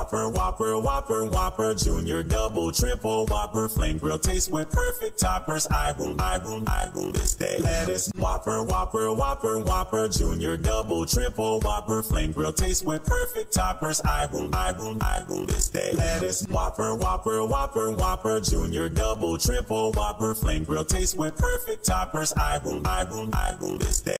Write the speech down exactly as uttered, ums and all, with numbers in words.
Whopper, Whopper, Whopper, Whopper, Junior, Double, Triple, Whopper, Flame Grill taste with perfect toppers. I will, I will, I will this day. Lettuce, Whopper, Whopper, Whopper, Whopper, Junior, Double, Triple, Whopper, Flame Grill taste with perfect toppers. I will, I will, I will this day. Lettuce, Whopper, Whopper, Whopper, Whopper, Junior, Double, Triple, Whopper, Flame Grill taste with perfect toppers. I will, I will, I will this day.